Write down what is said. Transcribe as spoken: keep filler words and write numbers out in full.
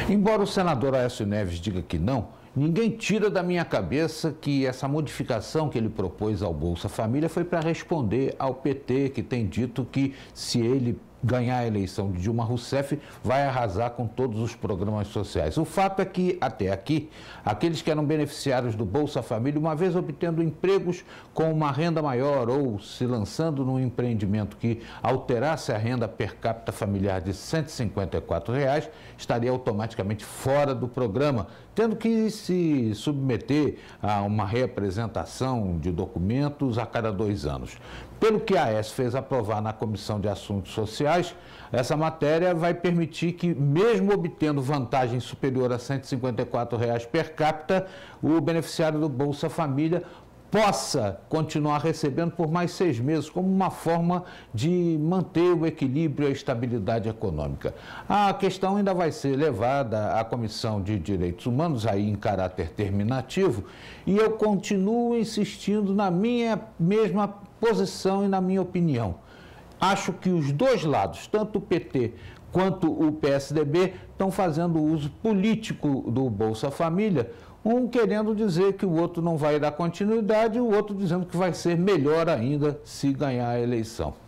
Embora o senador Aécio Neves diga que não, ninguém tira da minha cabeça que essa modificação que ele propôs ao Bolsa Família foi para responder ao P T, que tem dito que se ele ganhar a eleição de Dilma Rousseff, vai arrasar com todos os programas sociais. O fato é que, até aqui, aqueles que eram beneficiários do Bolsa Família, uma vez obtendo empregos com uma renda maior ou se lançando num empreendimento que alterasse a renda per capita familiar de cento e cinquenta e quatro reais, estaria automaticamente fora do programa, tendo que se submeter a uma reapresentação de documentos a cada dois anos. Pelo que a Aécio fez aprovar na Comissão de Assuntos Sociais, essa matéria vai permitir que, mesmo obtendo vantagem superior a cento e cinquenta e quatro reais per capita, o beneficiário do Bolsa Família possa continuar recebendo por mais seis meses, como uma forma de manter o equilíbrio e a estabilidade econômica. A questão ainda vai ser levada à Comissão de Direitos Humanos, aí em caráter terminativo, e eu continuo insistindo na minha mesma posição e na minha opinião. Acho que os dois lados, tanto o P T quanto o P S D B, estão fazendo uso político do Bolsa Família, um querendo dizer que o outro não vai dar continuidade e o outro dizendo que vai ser melhor ainda se ganhar a eleição.